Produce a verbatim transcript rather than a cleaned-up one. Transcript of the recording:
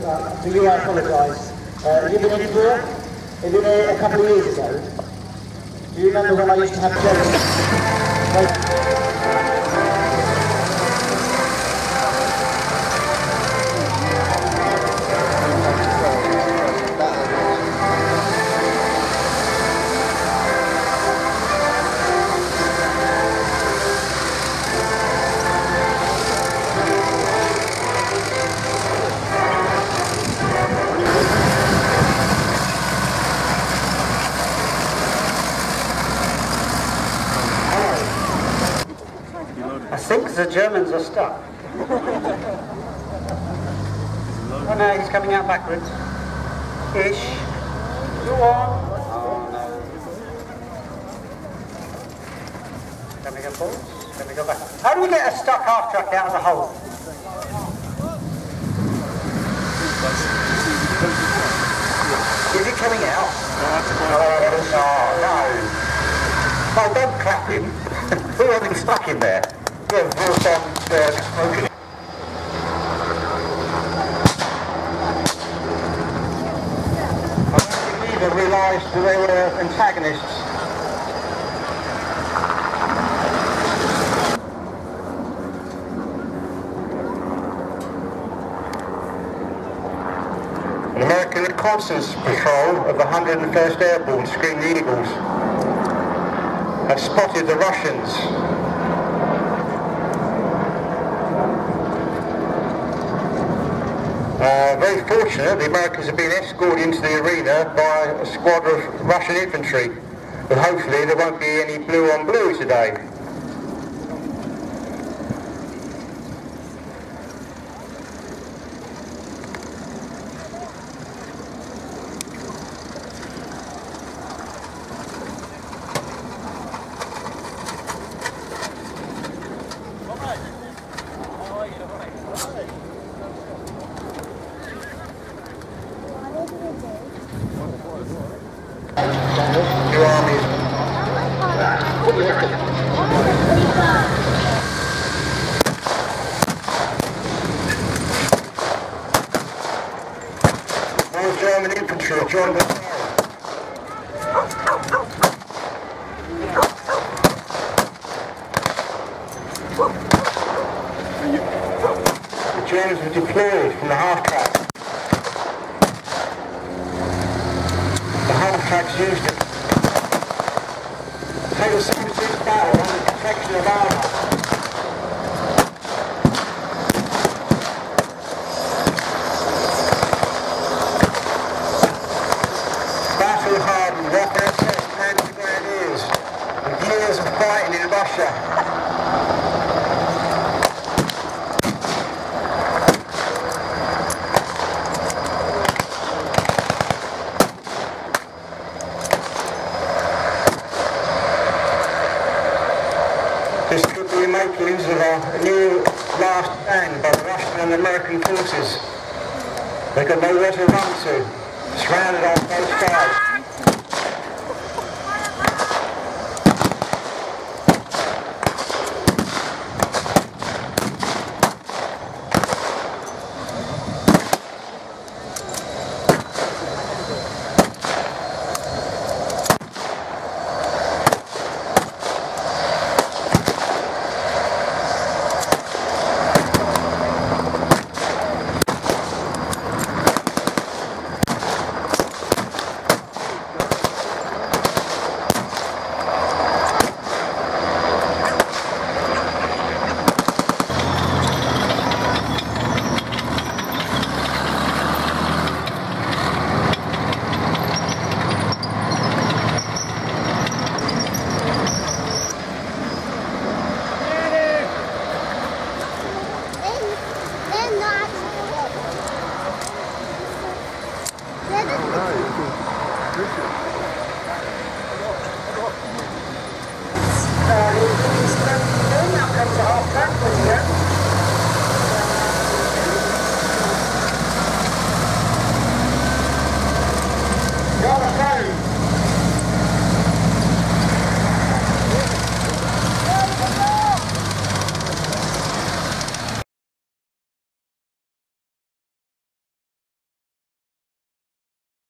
start. To you I apologise. Uh, have you been in before? Have you been here a couple of years ago? Do you remember when I used to have jokes? I think the Germans are stuck. Oh no, he's coming out backwards. Ish. Go on. Oh no. Can we go forwards? Can we go back? How do we get a stuck half truck out of the hole? Is it coming out? Oh no. No, don't clap him. We're having stuck in there. Yeah, we'll start uh, smoking. I don't think either realised that they were antagonists. An American reconnaissance patrol of the one hundred and first Airborne, Scream the Eagles, have spotted the Russians. Uh, very fortunate, the Americans have been escorted into the arena by a squad of Russian infantry, but hopefully there won't be any blue on blue today. Two armies. More German infantry have joined the fire. The Germans were deployed from the half-track. The half-tracks used it. Take a six-six battle on the protection of armour. Battle-hardened Waffen-S S panzergrenadiers with years of fighting in Russia. This could be the makings of a new last stand by the Russian and American forces. They've got nowhere to run to, surrounded on both sides. Thank you.